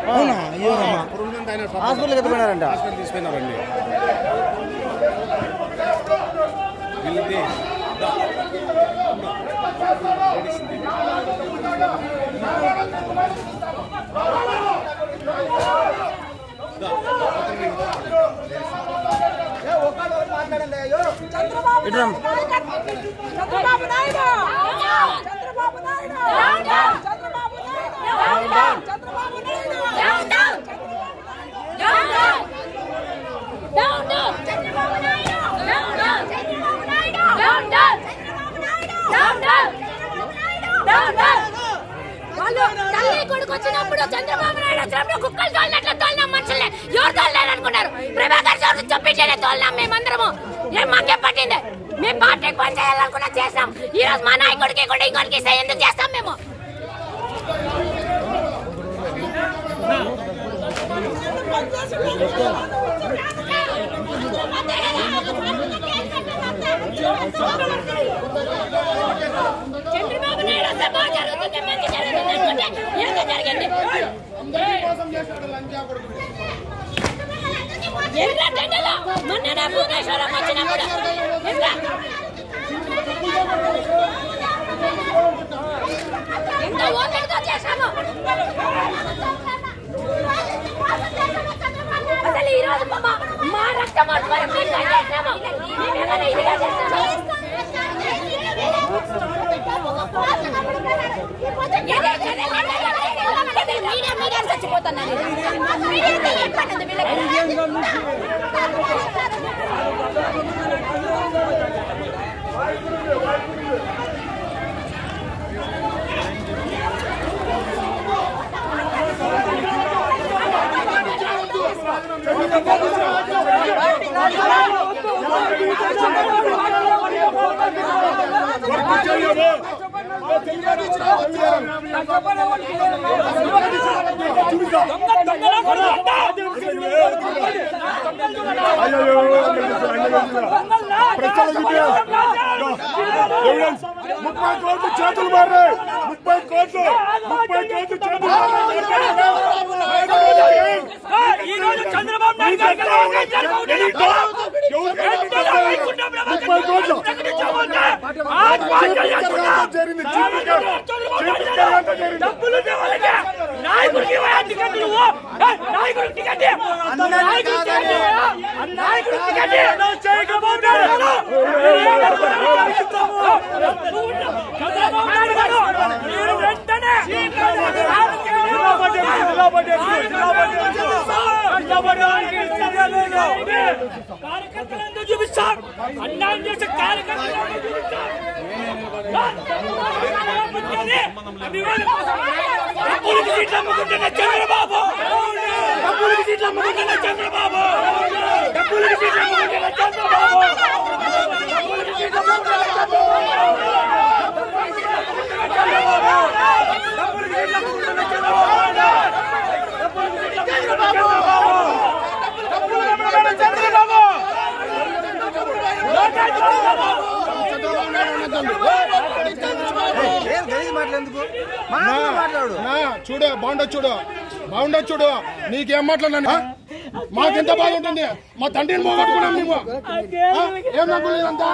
అవునా? హాస్పిటల్కి ఎత్తుకున్నారంట. హాస్పిటల్ తీసుకున్నారండి. వచ్చినప్పుడు చంద్రబాబు నాయుడు వచ్చినప్పుడు కుక్కలు తోలినట్లు తోలినాం మనుషుల్ని. ఎవరు తోలలేదనుకున్నారు? ప్రభాకర్ చౌదరి చొప్పించేనే తోలినాం మేమందరము. ఏం మాకే పట్టింది? మేము పార్టీకి పని చేయాలనుకున్నా చేస్తాం. ఈ రోజు మా నాయకుడికి కూడా ఇంకొకరికి ఎందుకు చేస్తాం మేము? చంద్రబాబు నాయుడు వస్తే బాగా జరుగుతుంది, మంచి జరుగుతుంది అనుకుంటే ఏదో జరిగింది. ఎర్ర టెండలో మొన్న భువనేశ్వరం వచ్చినప్పుడు ఎంత ఓపికతో చేశాము. అసలు ఈ రోజు మా రక్తం చేసాము. మేమేమైనా ఇదిగా చేస్తాము? మీడియా చచ్చిపోతున్నారు. చేతులు మారాయి. 30 కోట్లు చేతులు చంద్రబాబు నాయుడు కార్యకర్తలందరూ చూపిస్తారు. అన్యాయం చేసే కార్యకర్తలందరూ చూపిస్తారు. చంద్రబాబు డబ్బులకి సీట్లు అమ్ముకుంటున్న చంద్రబాబు డబ్బులకి సీట్లు అమ్ముకుంటున్న చంద్రబాబు చూడు బాగుండొచ్చు చూడు నీకేం మాట్లాడినా మాకెంత బాగుంటుంది. మా తండ్రిని పోగొట్టుకున్నాం మేము. ఏం నమ్మలేదంతా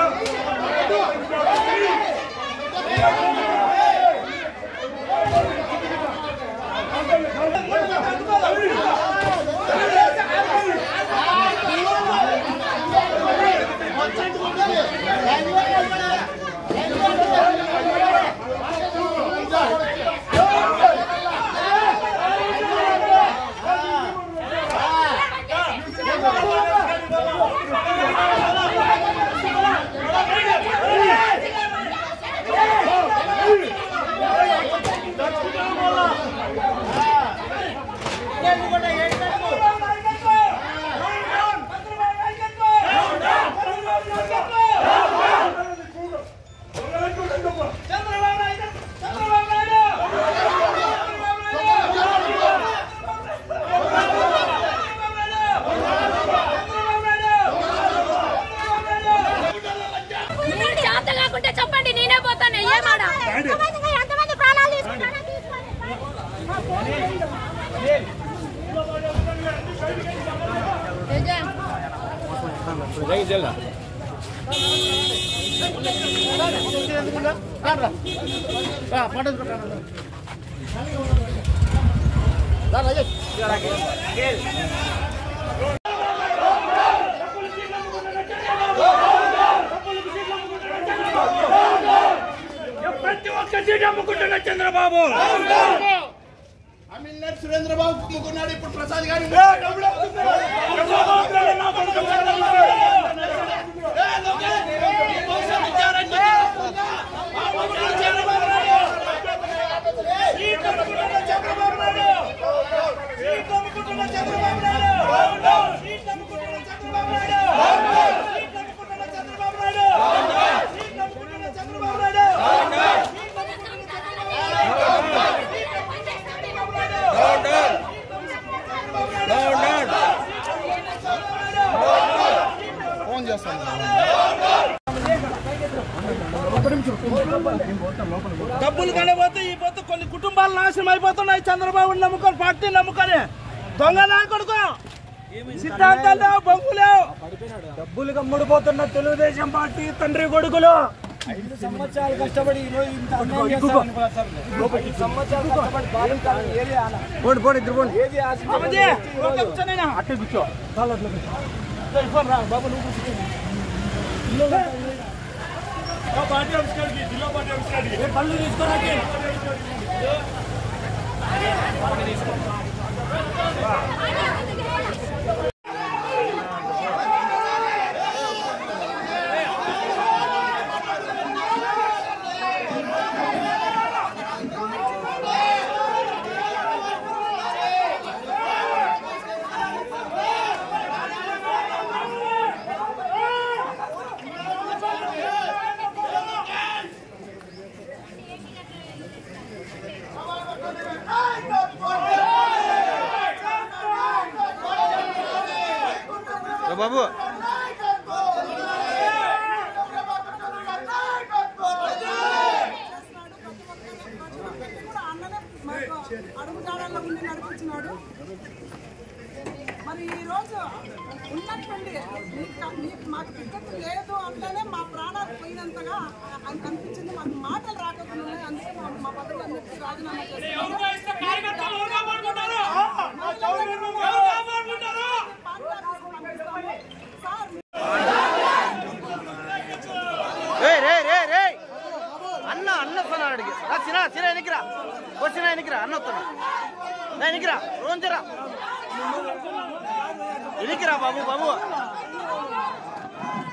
చెప్పండి, నేనే పోతాను. ఏమాడా ఎంతమంది ప్రాణాలు తీసుకున్నారో ప్రతి ఒక్క సీట్ అమ్ముకుంటున్న చంద్రబాబు అమిల్నర్ సురేంద్రబాబు అమ్ముకున్నాడు. ఇప్పుడు ప్రసాద్ గారు డబ్బులు కనబోతే ఈ పొత్తు కొన్ని కుటుంబాలు నాశనం అయిపోతున్నాయి. చంద్రబాబు నమ్ముకొని, పార్టీ నమ్ముకొని దొంగ నా కొడుకు సిద్ధాంతాలు లేవు, బొంగు లేవు. డబ్బులు కమ్ముడిపోతున్న తెలుగుదేశం పార్టీ తండ్రి కొడుకులు 5 సంవత్సరాలు కష్టపడి అట్టే కూర్చో బాబు నువ్వు పార్టీ ఆఫీస్ కాడికి, జిల్లా పార్టీ ఆఫీస్ కాడికి పళ్ళు తీసుకోరాకి. బాబు అడుగుజాడల్లో ఉండి నడిపించినాడు. మరి ఈ రోజు ఉన్నటువంటి మాకు టికెట్ లేదు అంటేనే మా ప్రాణాలు పోయినంతగా అనిపించింది. మాకు మాటలు రాకపోతున్నాయి. అందుకే మా పదవులందరికీ రాజీనామా చేస్తున్నారు. అన్న అన్న అడిగి సిరా సిరా ఎనికిరా వచ్చిన ఎనికిరా అన్న వస్తున్నా ఎనికిరా రోజురా ఎనికిరా బాబు బాబు